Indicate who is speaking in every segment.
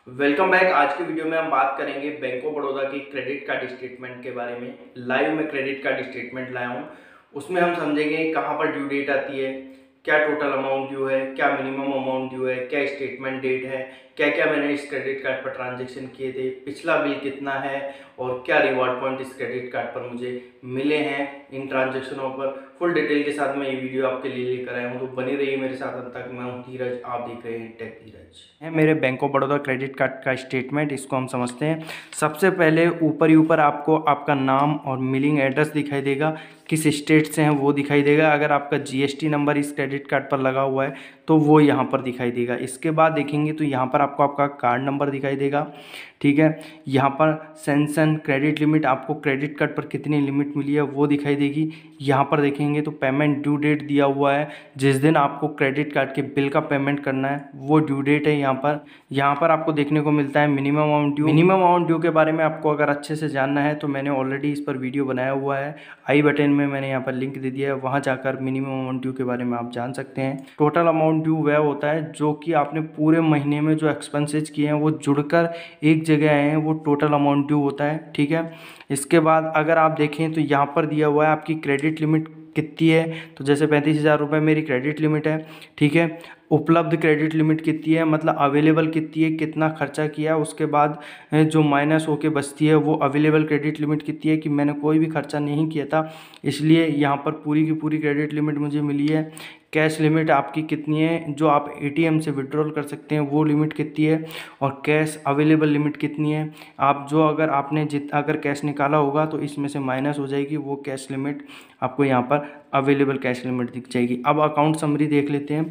Speaker 1: Welcome back. आज के video में हम बात करेंगे बैंक ऑफ बड़ौदा की क्रेडिट कार्ड स्टेटमेंट के बारे में। लाइव में क्रेडिट कार्ड स्टेटमेंट लाया हूँ। उसमें हम समझेंगे कहाँ पर ड्यू डेट आती है, क्या टोटल अमाउंट ड्यू है, क्या मिनिमम अमाउंट ड्यू है, क्या स्टेटमेंट डेट है, क्या क्या मैंने इस क्रेडिट कार्ड पर ट्रांजेक्शन किए थे, पिछला बिल कितना है और क्या रिवॉर्ड पॉइंट इस क्रेडिट कार्ड पर मुझे मिले हैं इन ट्रांजेक्शनों पर। फुल डिटेल के साथ मैं ये वीडियो आपके लिए लेकर आया हूँ, तो बनी रहिए मेरे साथ अंत तक। मैं हूँ धीरज, आप देख रहे हैं टेक धीरज। है मेरे bank of Baroda credit card का स्टेटमेंट, इसको हम समझते हैं। सबसे पहले ऊपर ही ऊपर आपको आपका नाम और मिलिंग एड्रेस दिखाई देगा, किस स्टेट से हैं वो दिखाई देगा। अगर आपका जीएसटी नंबर इस क्रेडिट कार्ड पर लगा हुआ है तो वो यहाँ पर दिखाई देगा। इसके बाद देखेंगे तो यहाँ पर आपको आपका कार्ड नंबर दिखाई देगा, ठीक है। यहाँ पर सैंक्शन क्रेडिट लिमिट, आपको क्रेडिट कार्ड पर कितनी लिमिट मिली है वो दिखाई देगी। यहाँ पर देखेंगे तो पेमेंट ड्यू डेट दिया हुआ है, जिस दिन आपको क्रेडिट कार्ड के बिल का पेमेंट करना है वो ड्यू डेट है। यहाँ पर आपको देखने को मिलता है minimum amount due. Minimum amount due के बारे में आपको अगर अच्छे से जानना है तो मैंने ऑलरेडी इस पर वीडियो बनाया हुआ है, आई बटन में मैंने यहाँ पर लिंक दे दिया है, वहाँ जाकर मिनिमम अमाउंट ड्यू के बारे में आप जान सकते हैं। टोटल अमाउंट ड्यू वह होता है जो कि आपने पूरे महीने में जो एक्सपेंसेस किए हैं वो जुड़कर एक जगह आए हैं, वो टोटल अमाउंट ड्यू होता है, ठीक है। इसके बाद अगर आप देखें तो यहाँ पर दिया हुआ है आपकी क्रेडिट लिमिट कितनी है। तो जैसे 35,000 रुपये मेरी क्रेडिट लिमिट है, ठीक है। उपलब्ध क्रेडिट लिमिट कितनी है, मतलब अवेलेबल कितनी है, कितना खर्चा किया, उसके बाद जो माइनस होके बचती है वो अवेलेबल क्रेडिट लिमिट कितनी है कि मैंने कोई भी खर्चा नहीं किया था, इसलिए यहाँ पर पूरी की पूरी क्रेडिट लिमिट मुझे मिली है। कैश लिमिट आपकी कितनी है, जो आप एटीएम से विड्रॉल कर सकते हैं वो लिमिट कितनी है, और कैश अवेलेबल लिमिट कितनी है। आप जो अगर कैश निकाला होगा तो इसमें से माइनस हो जाएगी वो कैश लिमिट, आपको यहाँ पर अवेलेबल कैश लिमिट दिख जाएगी। अब अकाउंट समरी देख लेते हैं।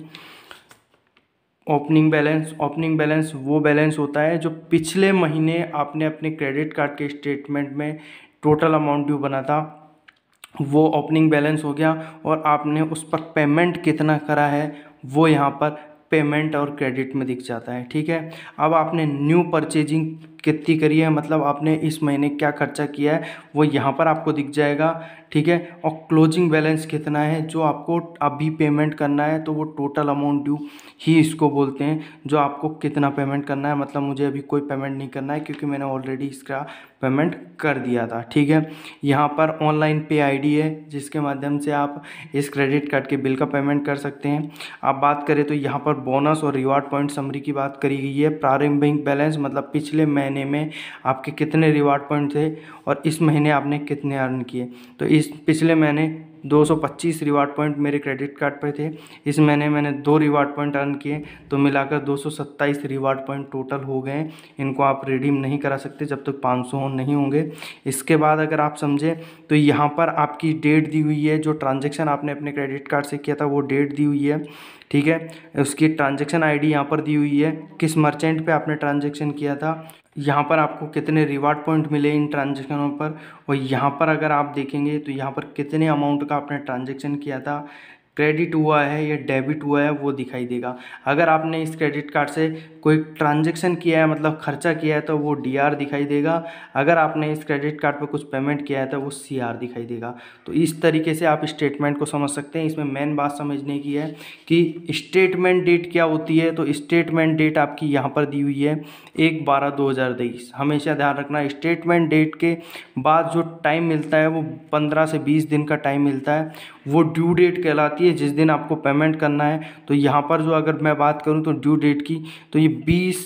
Speaker 1: ओपनिंग बैलेंस वो बैलेंस होता है जो पिछले महीने आपने अपने क्रेडिट कार्ड के स्टेटमेंट में टोटल अमाउंट ड्यू बना था, वो ओपनिंग बैलेंस हो गया। और आपने उस पर पेमेंट कितना करा है वो यहाँ पर पेमेंट और क्रेडिट में दिख जाता है, ठीक है। अब आपने न्यू परचेजिंग कितनी करी है, मतलब आपने इस महीने क्या खर्चा किया है वो यहाँ पर आपको दिख जाएगा, ठीक है। और क्लोजिंग बैलेंस कितना है जो आपको अभी पेमेंट करना है, तो वो टोटल अमाउंट ड्यू ही इसको बोलते हैं, जो आपको कितना पेमेंट करना है। मतलब मुझे अभी कोई पेमेंट नहीं करना है क्योंकि मैंने ऑलरेडी इसका पेमेंट कर दिया था, ठीक है। यहाँ पर ऑनलाइन पे आईडी है जिसके माध्यम से आप इस क्रेडिट कार्ड के बिल का पेमेंट कर सकते हैं। आप बात करें तो यहाँ पर बोनस और रिवार्ड पॉइंट समरी की बात करी गई है। प्रारंभिक बैलेंस मतलब पिछले महीने में आपके कितने रिवार्ड पॉइंट थे और इस महीने आपने कितने अर्न किए। तो इस पिछले महीने 225 रिवार्ड पॉइंट मेरे क्रेडिट कार्ड पर थे, इस महीने मैंने 2 रिवार्ड पॉइंट अर्न किए, तो मिलाकर 227 रिवार्ड पॉइंट टोटल हो गए। इनको आप रिडीम नहीं करा सकते जब तक 500 नहीं होंगे। इसके बाद अगर आप समझें तो यहाँ पर आपकी डेट दी हुई है, जो ट्रांजेक्शन आपने अपने क्रेडिट कार्ड से किया था वो डेट दी हुई है, ठीक है। उसकी ट्रांजेक्शन आईडी यहाँ पर दी हुई है, किस मर्चेंट पे आपने ट्रांजेक्शन किया था, यहाँ पर आपको कितने रिवार्ड पॉइंट मिले इन ट्रांजेक्शनों पर, और यहाँ पर अगर आप देखेंगे तो यहाँ पर कितने अमाउंट का आपने ट्रांजेक्शन किया था, क्रेडिट हुआ है या डेबिट हुआ है वो दिखाई देगा। अगर आपने इस क्रेडिट कार्ड से कोई ट्रांजेक्शन किया है मतलब खर्चा किया है तो वो डीआर दिखाई देगा। अगर आपने इस क्रेडिट कार्ड पर कुछ पेमेंट किया है तो वो सीआर दिखाई देगा। तो इस तरीके से आप स्टेटमेंट को समझ सकते हैं। इसमें मेन बात समझने की है कि स्टेटमेंट डेट क्या होती है। तो स्टेटमेंट डेट आपकी यहाँ पर दी हुई है 1/12/2023। हमेशा ध्यान रखना, स्टेटमेंट डेट के बाद जो टाइम मिलता है वो 15 से 20 दिन का टाइम मिलता है, वो ड्यू डेट कहलाती है जिस दिन आपको पेमेंट करना है। तो यहाँ पर जो अगर मैं बात करूँ तो ड्यू डेट की, तो ये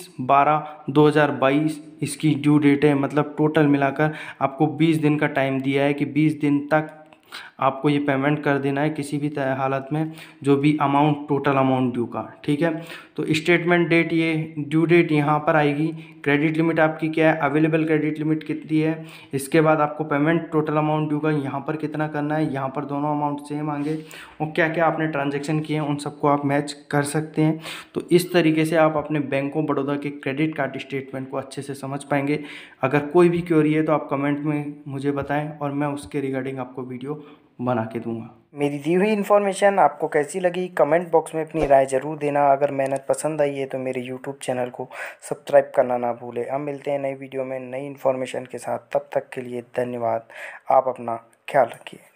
Speaker 1: 20/12/2022 इसकी ड्यू डेट है। मतलब टोटल मिलाकर आपको 20 दिन का टाइम दिया है कि 20 दिन तक आपको ये पेमेंट कर देना है किसी भी हालत में, जो भी अमाउंट टोटल अमाउंट ड्यू का, ठीक है। तो स्टेटमेंट डेट, ये ड्यू डेट यहाँ पर आएगी। क्रेडिट लिमिट आपकी क्या है, अवेलेबल क्रेडिट लिमिट कितनी है। इसके बाद आपको पेमेंट टोटल अमाउंट ड्यू का यहाँ पर कितना करना है, यहाँ पर दोनों अमाउंट सेम आएंगे, और क्या क्या आपने ट्रांजेक्शन किए हैं उन सबको आप मैच कर सकते हैं। तो इस तरीके से आप अपने बैंक ऑफ बड़ौदा के क्रेडिट कार्ड स्टेटमेंट को अच्छे से समझ पाएंगे। अगर कोई भी क्वेरी है तो आप कमेंट में मुझे बताएं और मैं उसके रिगार्डिंग आपको वीडियो बना के दूंगा।
Speaker 2: मेरी दी हुई इन्फॉर्मेशन आपको कैसी लगी कमेंट बॉक्स में अपनी राय ज़रूर देना। अगर मेहनत पसंद आई है तो मेरे यूट्यूब चैनल को सब्सक्राइब करना ना भूलें। अब मिलते हैं नई वीडियो में नई इन्फॉर्मेशन के साथ, तब तक के लिए धन्यवाद। आप अपना ख्याल रखिए।